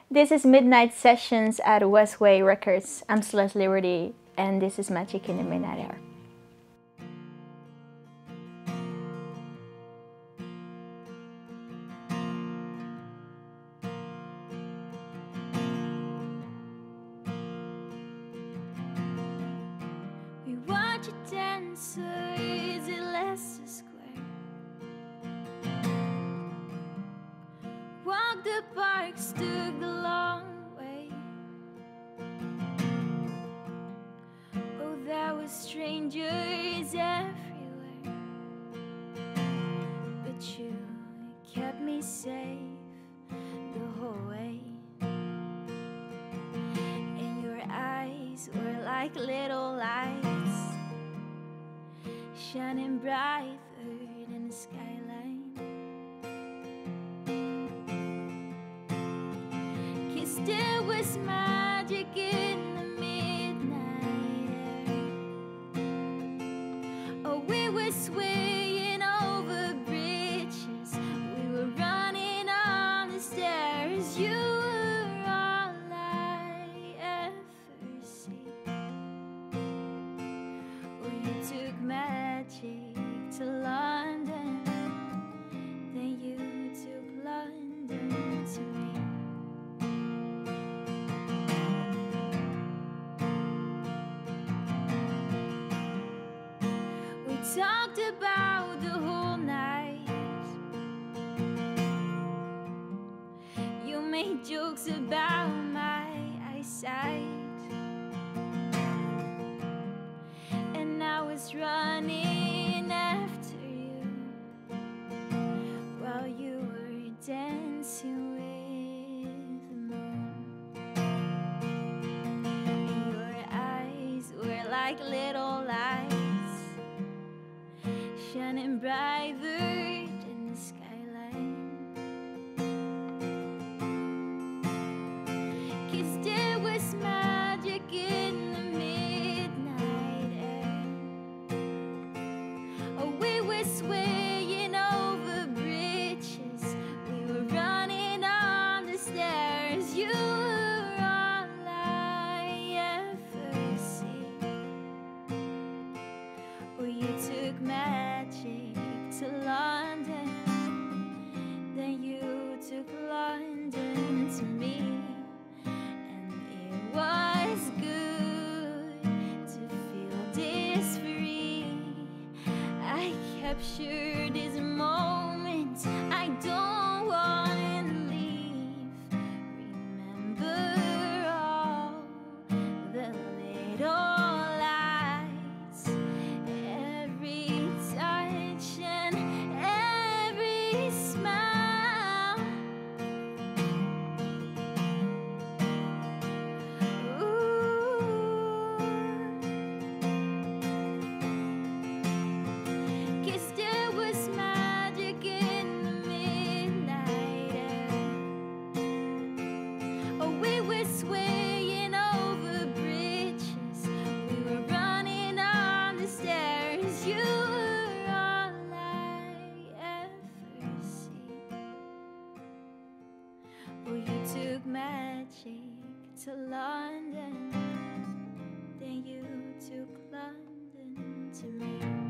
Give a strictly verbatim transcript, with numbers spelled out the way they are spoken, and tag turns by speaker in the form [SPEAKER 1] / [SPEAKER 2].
[SPEAKER 1] This is Midnight Sessions at Westway Records. I'm Celeste Liberty, and this is Magic in the Midnight Hour.
[SPEAKER 2] We watch you dance so easy, Leicester Square. Walk the parks, took the long way. Oh, there were strangers everywhere, but you kept me safe the whole way. And your eyes were like little lights, shining brighter than the skyline. There was magic in the midnight air. Oh, we were swaying over bridges, we were running on the stairs. You were all I ever see. Oh, you took magic to London, then you took London to me. Talked about the whole night. You made jokes about my eyesight, and I was running after you while you were dancing with the moon. And your eyes were like little lights, shining brighter than the skyline. 'Cause there was magic in the midnight air. Oh, we were swaying over bridges, we were running on the stairs. You were all I ever see. Oh, you took magic to London, then you took London to me. And it was good to feel this free. I captured this moment, I don't wanna leave. Remember all the little swaying over bridges, we were running on the stairs. You were all I ever see. Oh, you took magic to London, then you took London to me.